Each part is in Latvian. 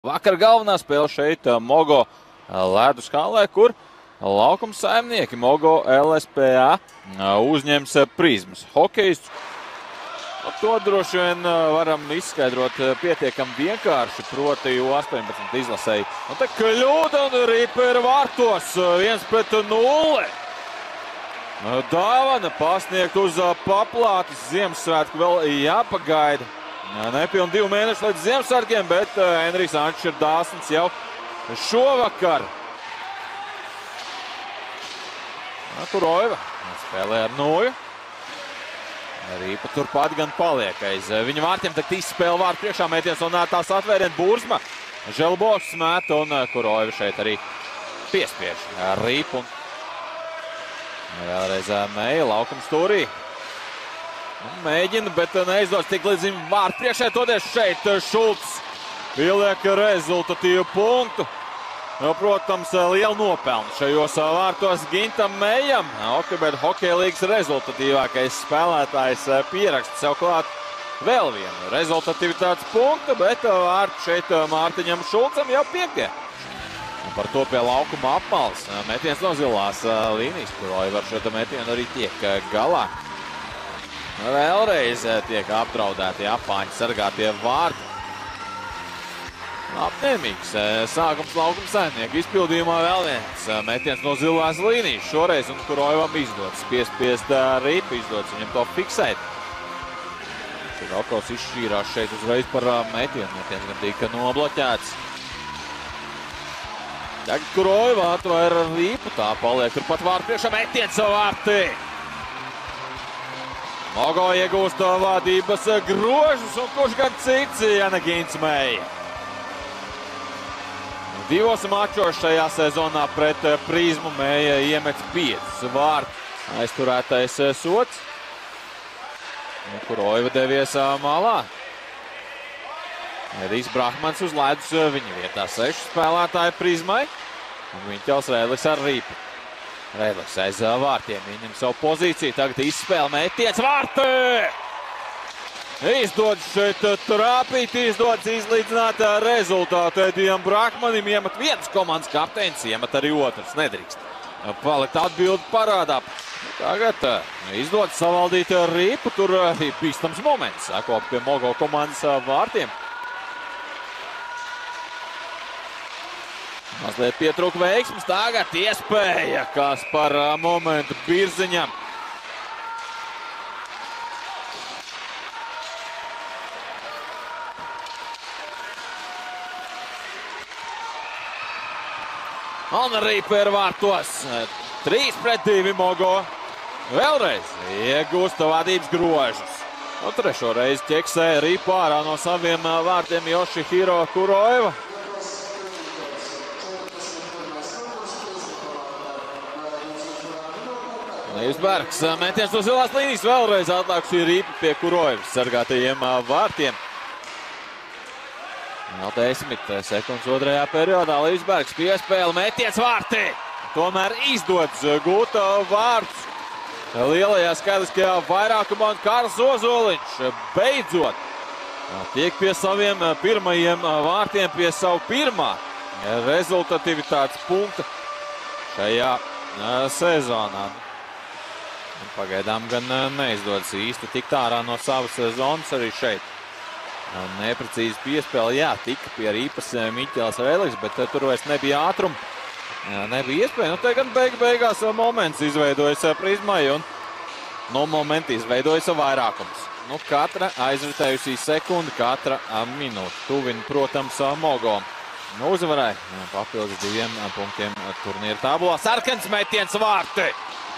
Vakar galvenā spēle šeit Mogo ledus halē, kur laukuma saimnieki Mogo LSPA uzņems prizmas hokejistus. To droši vien varam izskaidrot pietiekami vienkārši, proti U18 izlasēji. Un te kļūda un Rīpera vārtos 1-0. Dāvana pasniegt uz paplātes Ziemassvētku vēl jāpagaida. Nepilni 2 mēneši līdz Ziemassvētkiem, bet Enrijs Ančs ir dāsns jau šovakar. Kuroiva spēlē ar Noju. Rīpa turpat gan paliek aiz viņa vārtiem, tad izspēle vārtu priekšā mētiens un tās atvēriena Burzma. Želbovs met un Kuroiva šeit arī piespiež Rīpu. Vēlreiz Meija laukums stūrī. Mēģina, bet neizdodas tik līdz viņam vārtu priekšē. Todies šeit Šulcs pieliek rezultatīvu punktu. Protams, liela nopelna šajos vārtos Gintam Meijam. Bet Hokeja līgas rezultatīvākais spēlētājs pieraksta sev klāt vēl vienu rezultatīvitātes punktu, bet vārtu šeit Mārtiņam Šulcam jau piektie. Par to pie laukuma apmales. Metiens no zilās līnijas, Kuroiva ar šo metienu arī tiek galā. Vēlreiz tiek apdraudēti apāņi sargātie vārti. Apņēmīgs sākums laukuma saimnieku izpildījumā vēl viens metiens no zilās līnijas. Šoreiz un Kuroivam izdodas piespiest Rīpu, izdodas viņam to fiksēt. Širokos izšķīrās šeit uzreiz par metienu. Metiens gan tika nobloķēts. Tagad Kuroiva atvēr Rīpu, tā paliek turpat vārtu priekšā, metiens vārtī. Mogo iegūst vadības grožus, un kurš gan cits, ja ne Gins Meija. 2 mačos šajā sezonā pret Prizmu Meija iemet 5 vārtu. Aizturētais sots. Kuroiva devies malā. Edijs Brahmans uz ledus viņa vietā 6 spēlētāji Prizmai. Un Viņķels Rēdlis ar Rīpu. Rēdlis aiz vārtiem, viņam savu pozīciju, tagad izspēle metiens vārtī! Izdodas šeit trāpīt, izdodas izlīdzināt rezultātu. Edijam Brahmanim iemet viens komandas kapteinis, iemet arī otrs, nedrīkst palikt atbildi parādā. Tagad izdodas savaldīt Rīpu, tur bīstams moments, sako pie Mogo komandas vārtiem. Mazliet pietrūka veiksmes, tagad iespēja, kas par momentu Birziņam. Un Rīpera vārtos 3-2 Mogo. Vēlreiz iegūst vadības grožus. Trešo reizi ķeksē Rīpu ārā no saviem vārtiem Yoshihiro Kuroiva. Leivsbergs metiens no zilās līnijas, vēlreiz atlākusi Rīpa pie Kuroivas sargātajiem vārtiem. Vēl 10 sekundes otrajā periodā. Leivsbergs piespēle metiens vārtī. Tomēr izdodas gūt vārtus. Lielajā skaidriskajā vairākumā un Kārls Ozoliņš beidzot tiek pie saviem pirmajiem vārtiem, pie savu pirmā rezultatīvitātes punkta šajā sezonā. Pagaidām gan neizdodas īsti tikt ārā no savas zonas arī šeit. Neprecīzi piespēle, jā, tika pie Rīpas Miķels Rēdlis, bet tur vairs nebija ātruma. Nebija iespēja. Te gan beigās moments izveidojas Prizmai un momenti izveidojas vairākums. Katra aizritējusī sekundi, katra minūte. Tuvina, protams, Mogo. Uzvarai papildus 2 punktiem turnīra tabulā. Sarkans metiens vārti!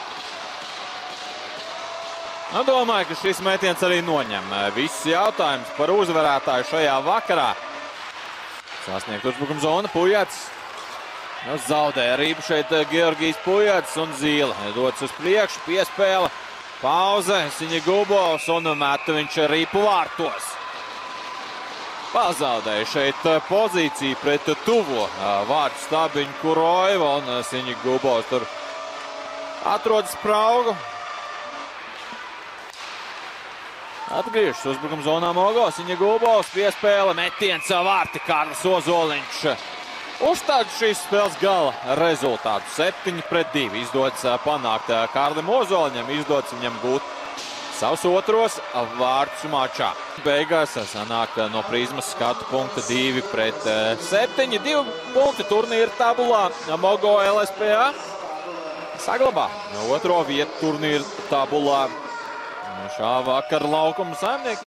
Domāju, ka šis metiens arī noņem visus jautājumus par uzvarētāju šajā vakarā. Sasniegt uzbrukuma zona Pujats. Zaudē Rīpu šeit Georgijs Pujats un Zīle. Dodas uz priekšu, piespēle, pauze, Siņa Gubovs un meta viņš Rīpu vārtos. Pazaudēja šeit pozīciju pret tuvo vārtu stabiņu Kuroiva un Siņa Gubovs tur atrodas spraugu. Atgriežas uzbrukuma zonā Mogos, viņa Gulbovs, piespēle, metiens vārti, Kārlis Ozoliņš. Uzstāda šīs spēles gala rezultātu 7-2. Izdodas panākt Kārlim Ozoliņam, izdodas viņam gūt savus otros vārtus mačā. Beigās sanāk no prizmas skatu punkta 2-7. 2 punkti turnīra tabulā. Mogo LSPA saglabā otro vietu turnīra tabulā. Šā vakara laukuma saimnieki.